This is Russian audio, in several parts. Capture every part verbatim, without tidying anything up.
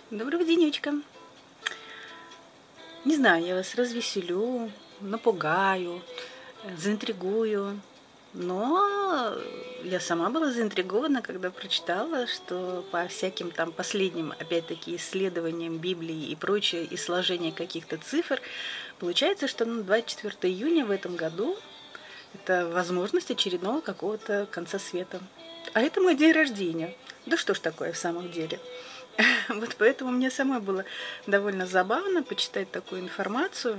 Доброго денечка. Не знаю, я вас развеселю, напугаю, заинтригую. Но я сама была заинтригована, когда прочитала, что по всяким там последним, опять-таки, исследованиям Библии и прочее, и сложения каких-то цифр, получается, что на двадцать четвёртое июня в этом году это возможность очередного какого-то конца света. А это мой день рождения. Да что ж такое в самом деле? Вот поэтому мне самой было довольно забавно почитать такую информацию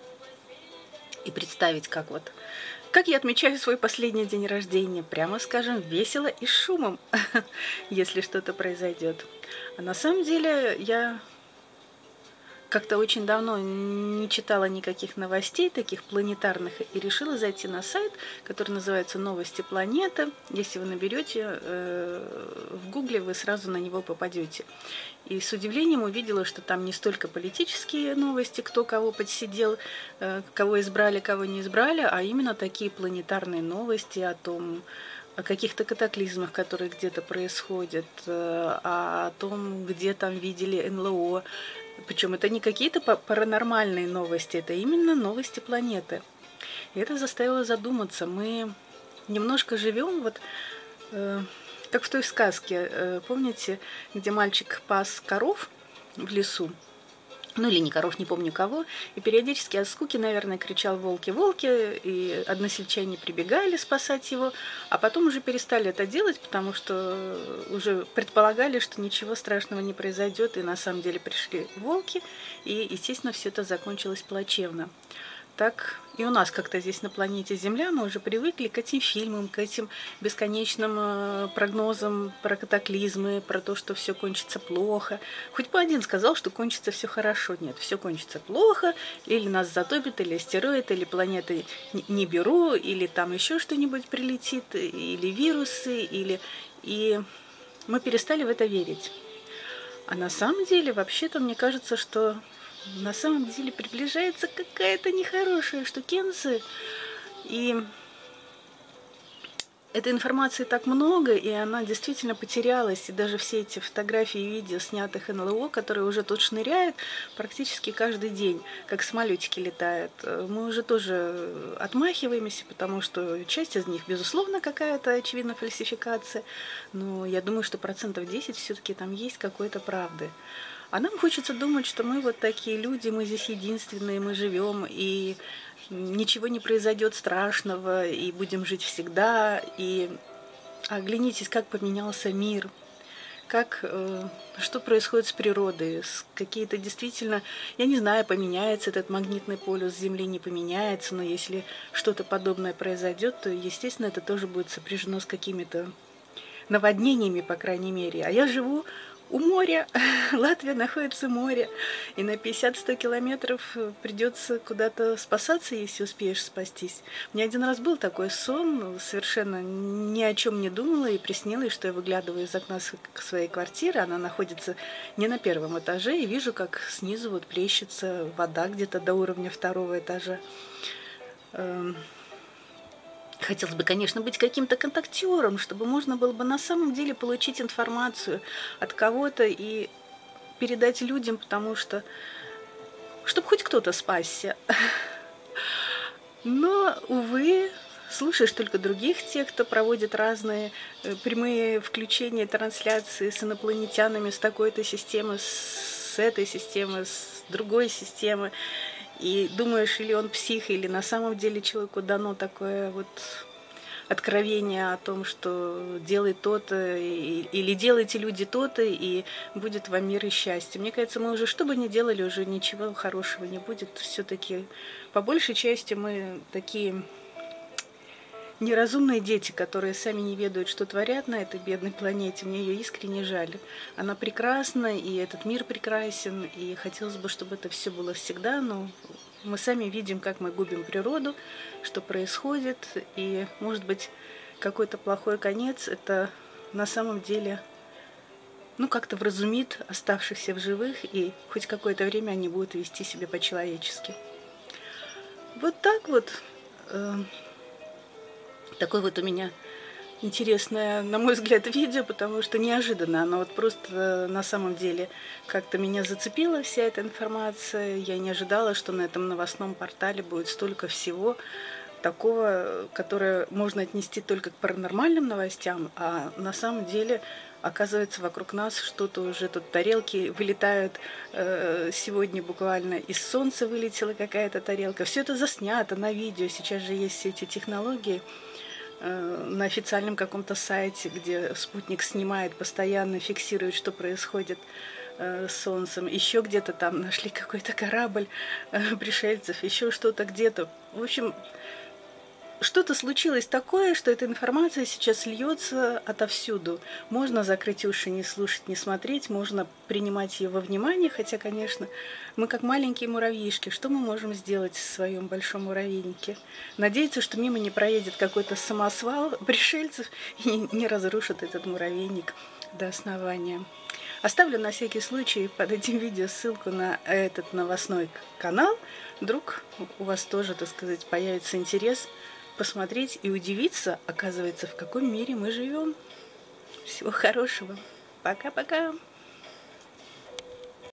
и представить, как вот как я отмечаю свой последний день рождения, прямо скажем, весело и с шумом, если что-то произойдет. А на самом деле я как-то очень давно не читала никаких новостей таких планетарных и решила зайти на сайт, который называется «Новости планеты». Если вы наберете э, в гугле, вы сразу на него попадете. И с удивлением увидела, что там не столько политические новости, кто кого подсидел, э, кого избрали, кого не избрали, а именно такие планетарные новости о том, о каких-то катаклизмах, которые где-то происходят, о том, где там видели эн эл о. Причем это не какие-то паранормальные новости, это именно новости планеты. И это заставило задуматься. Мы немножко живем вот э, как в той сказке, э, помните, где мальчик пас коров в лесу? Ну или не коров, не помню кого, и периодически от скуки, наверное, кричал «волки, волки», и односельчане прибегали спасать его, а потом уже перестали это делать, потому что уже предполагали, что ничего страшного не произойдет, и на самом деле пришли волки, и, естественно, все это закончилось плачевно. Так и у нас как-то здесь на планете Земля мы уже привыкли к этим фильмам, к этим бесконечным прогнозам про катаклизмы, про то, что все кончится плохо. Хоть бы один сказал, что кончится все хорошо. Нет, все кончится плохо, или нас затопит, или астероид, или планеты Нибиру, или там еще что-нибудь прилетит, или вирусы, или... И мы перестали в это верить. А на самом деле, вообще-то, мне кажется, что на самом деле приближается какая-то нехорошая штукенция. И этой информации так много, и она действительно потерялась. И даже все эти фотографии и видео, снятых эн эл о, которые уже тут шныряют практически каждый день, как самолетики летают, мы уже тоже отмахиваемся, потому что часть из них, безусловно, какая-то, очевидно, фальсификация. Но я думаю, что процентов десять все-таки там есть какой-то правды. А нам хочется думать, что мы вот такие люди, мы здесь единственные, мы живем, и ничего не произойдет страшного, и будем жить всегда. И оглянитесь, как поменялся мир, как, э, что происходит с природой, с какие-то действительно, я не знаю, поменяется этот магнитный полюс Земли, не поменяется, но если что-то подобное произойдет, то, естественно, это тоже будет сопряжено с какими-то наводнениями, по крайней мере. А я живу у моря, Латвия находится у моря, и на пятьдесят-сто километров придется куда-то спасаться, если успеешь спастись. У меня один раз был такой сон, совершенно ни о чем не думала, и приснилось, что я выглядываю из окна своей квартиры, она находится не на первом этаже, и вижу, как снизу вот плещется вода где-то до уровня второго этажа. Хотелось бы, конечно, быть каким-то контактером, чтобы можно было бы на самом деле получить информацию от кого-то и передать людям, потому что... чтобы хоть кто-то спасся. Но, увы, слушаешь только других тех, кто проводит разные прямые включения, трансляции с инопланетянами, с такой-то системы, с этой системы, с другой системы. И думаешь, или он псих, или на самом деле человеку дано такое вот откровение о том, что делай то-то, или делайте люди то-то, и будет вам мир и счастье. Мне кажется, мы уже, что бы ни делали, уже ничего хорошего не будет. Все-таки, по большей части, мы такие неразумные дети, которые сами не ведают, что творят на этой бедной планете. Мне ее искренне жаль. Она прекрасна, и этот мир прекрасен, и хотелось бы, чтобы это все было всегда, но мы сами видим, как мы губим природу, что происходит, и, может быть, какой-то плохой конец, это на самом деле, ну, как-то вразумит оставшихся в живых, и хоть какое-то время они будут вести себя по-человечески. Вот так вот. Такой вот у меня интересное, на мой взгляд, видео, потому что неожиданно. Оно вот просто на самом деле как-то меня зацепила вся эта информация. Я не ожидала, что на этом новостном портале будет столько всего такого, которое можно отнести только к паранормальным новостям, а на самом деле оказывается вокруг нас что-то уже, тут тарелки вылетают, э, сегодня буквально из солнца вылетела какая-то тарелка. Все это заснято на видео, сейчас же есть все эти технологии э, на официальном каком-то сайте, где спутник снимает, постоянно фиксирует, что происходит э, с солнцем. Еще где-то там нашли какой-то корабль э, пришельцев, еще что-то где-то. В общем, что-то случилось такое, что эта информация сейчас льется отовсюду. Можно закрыть уши, не слушать, не смотреть, можно принимать ее во внимание, хотя, конечно, мы как маленькие муравьишки, что мы можем сделать в своем большом муравейнике? Надеяться, что мимо не проедет какой-то самосвал пришельцев и не разрушит этот муравейник до основания. Оставлю на всякий случай под этим видео ссылку на этот новостной канал. Вдруг у вас тоже, так сказать, появится интерес посмотреть и удивиться, оказывается, в каком мире мы живем. Всего хорошего. Пока-пока.